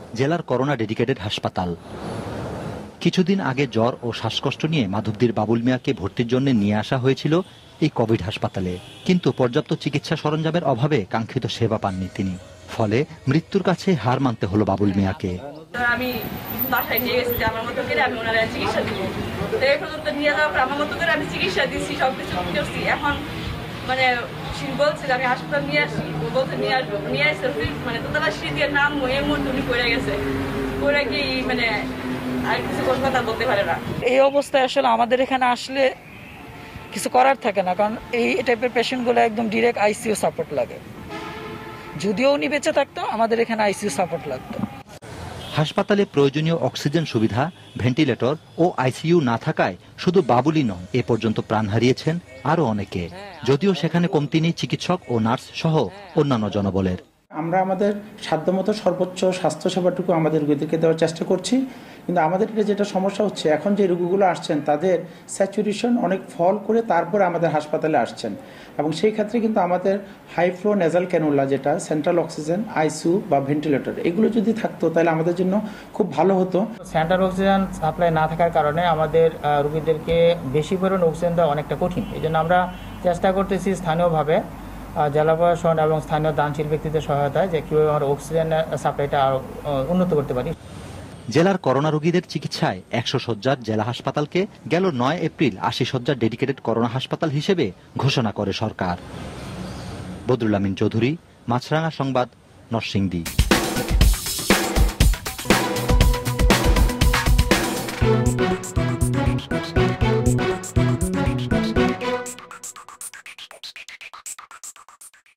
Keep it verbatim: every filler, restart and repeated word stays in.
জেলার corona dedicated হাসপাতাল। কিছুদিন আগে জ্বর ও শ্বাসকষ্ট নিয়ে মাধবদীর বাবুল মিয়াকে ভর্তির জন্য নিয়ে আসা হয়েছিল এই কোভিড হাসপাতালে, কিন্তু পর্যাপ্ত চিকিৎসা সরঞ্জামের অভাবে কাঙ্ক্ষিত সেবা পাননি তিনি। ফলে মৃত্যুর কাছে হার মানতে হলো বাবুল মিয়াকে। আমি বাসায় নিয়ে গেছি যে আমার মতো করে আমি ওনারা চিকিৎসা দিব, তো এই পর্যন্ত নিয়ে যাওয়ার পর আমার মতো করে আমি চিকিৎসা দিচ্ছি, সবকিছু করছি। এখন মানে বলছে যে আমি হাসপাতাল নিয়ে আসি, ও বলছে নিয়ে আসবো, নিয়ে আসছে মানে তোতলা সিঁড়ি দিয়ে নাম এই মুহূর্তে উনি পড়ে গেছে, পড়ে কি মানে আর কিছু কথা বলতে পারে না। এই অবস্থায় আসলে আমাদের এখানে আসলে কিছু করার থাকে না, কারণ এই টাইপের পেশেন্টগুলো একদম ডিরেক্ট আইসিইউ সাপোর্ট লাগে। যদিও উনি বেঁচে থাকতো, আমাদের এখানে আইসিইউ সাপোর্ট লাগতো। হাসপাতালে প্রয়োজনীয় অক্সিজেন সুবিধা, ভেন্টিলেটর ও আইসিইউ না থাকায় শুধু বাবুলই নয়, এ পর্যন্ত প্রাণ হারিয়েছেন আরো অনেকে, যদিও সেখানে কমতি নেই চিকিৎসক ও নার্স সহ অন্যান্য জনবলের। আমরা আমাদের সাধ্যমতো সর্বোচ্চ স্বাস্থ্য সেবাটুকু আমাদের রোগীদেরকে দেওয়ার চেষ্টা করছি, কিন্তু আমাদের এটা যেটা সমস্যা হচ্ছে, এখন যে রোগীগুলো আসছেন তাদের স্যাচুরেশন অনেক ফল করে তারপরে আমাদের হাসপাতালে আসছেন, এবং সেই ক্ষেত্রে কিন্তু আমাদের হাই ফ্লো নেজাল ক্যানুলা, যেটা সেন্ট্রাল অক্সিজেন, আইসিইউ বা ভেন্টিলেটর, এগুলো যদি থাকতো তাহলে আমাদের জন্য খুব ভালো হতো। সেন্ট্রাল অক্সিজেন সাপ্লাই না থাকার কারণে আমাদের রোগীদেরকে বেশি পরিমাণ অক্সিজেন দেওয়া অনেকটা কঠিন। এই জন্য আমরা চেষ্টা করতেছি স্থানীয়ভাবে জেলা প্রশাসন এবং স্থানীয় দানশীল ব্যক্তিদের সহায়তায় যে কীভাবে আমরা অক্সিজেন সাপ্লাইটা আরও উন্নত করতে পারি। জেলার করোনা রোগীদের চিকিৎসায় একশো শয্যার জেলা হাসপাতালকে গেল নয় এপ্রিল আশি শয্যার ডেডিকেটেড করোনা হাসপাতাল হিসেবে ঘোষণা করে সরকার। বদরুল আমিন চৌধুরী, মাছরাঙা সংবাদ, নরসিংদী।